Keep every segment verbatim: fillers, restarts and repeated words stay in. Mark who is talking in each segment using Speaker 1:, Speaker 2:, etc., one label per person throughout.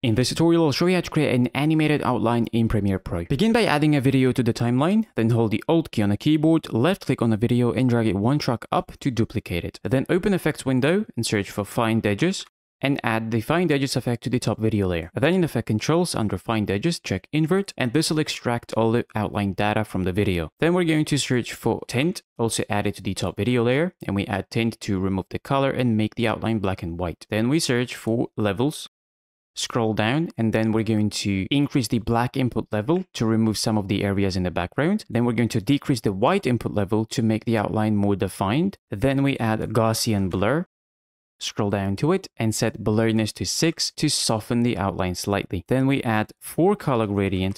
Speaker 1: In this tutorial, I'll show you how to create an animated outline in Premiere Pro. Begin by adding a video to the timeline, then hold the Alt key on the keyboard, left click on the video and drag it one track up to duplicate it. Then open Effects window and search for Find Edges and add the Find Edges effect to the top video layer. Then in Effect Controls, under Find Edges, check Invert, and this will extract all the outline data from the video. Then we're going to search for Tint, also add it to the top video layer, and we add Tint to remove the color and make the outline black and white. Then we search for Levels, scroll down, and then we're going to increase the black input level to remove some of the areas in the background. Then we're going to decrease the white input level to make the outline more defined. Then we add Gaussian blur, scroll down to it and set blurriness to six to soften the outline slightly. Then we add four color gradient,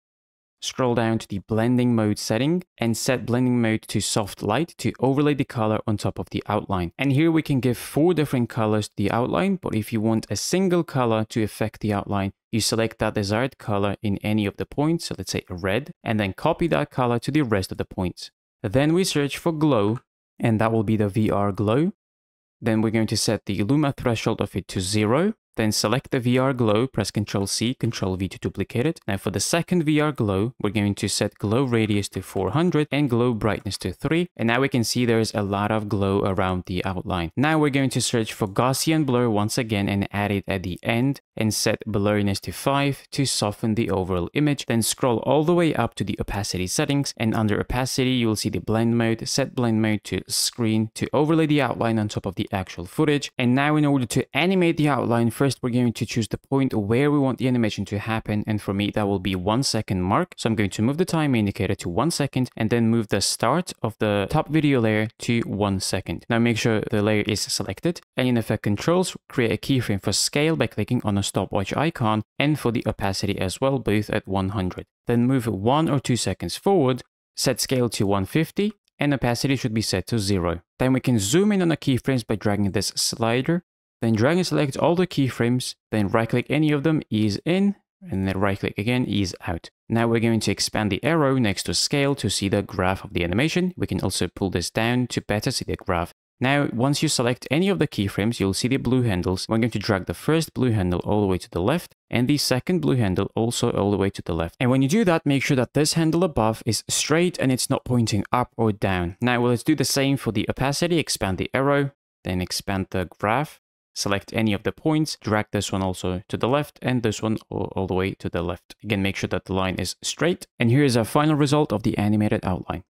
Speaker 1: scroll down to the blending mode setting and set blending mode to soft light to overlay the color on top of the outline. And here we can give four different colors to the outline, but if you want a single color to affect the outline, you select that desired color in any of the points, so let's say a red, and then copy that color to the rest of the points. Then we search for glow, and that will be the V R glow. Then we're going to set the Luma threshold of it to zero. Then select the V R glow, press control C, control V to duplicate it. Now for the second V R glow, we're going to set glow radius to four hundred and glow brightness to three. And now we can see there's a lot of glow around the outline. Now we're going to search for Gaussian blur once again and add it at the end and set blurriness to five to soften the overall image. Then scroll all the way up to the opacity settings, and under opacity, you will see the blend mode. Set blend mode to screen to overlay the outline on top of the actual footage. And now in order to animate the outline, first we're going to choose the point where we want the animation to happen, and for me that will be one second mark. So I'm going to move the time indicator to one second and then move the start of the top video layer to one second. Now make sure the layer is selected, and in Effect Controls, create a keyframe for scale by clicking on the stopwatch icon, and for the opacity as well, both at one hundred. Then move one or two seconds forward, set scale to one fifty, and opacity should be set to zero. Then we can zoom in on the keyframes by dragging this slider. Then drag and select all the keyframes, then right click any of them, ease in, and then right click again, ease out. Now we're going to expand the arrow next to scale to see the graph of the animation. We can also pull this down to better see the graph. Now, once you select any of the keyframes, you'll see the blue handles. We're going to drag the first blue handle all the way to the left, and the second blue handle also all the way to the left. And when you do that, make sure that this handle above is straight and it's not pointing up or down. Now, well, let's do the same for the opacity. Expand the arrow, then expand the graph. Select any of the points, drag this one also to the left and this one all, all the way to the left. Again, make sure that the line is straight. And here is our final result of the animated outline.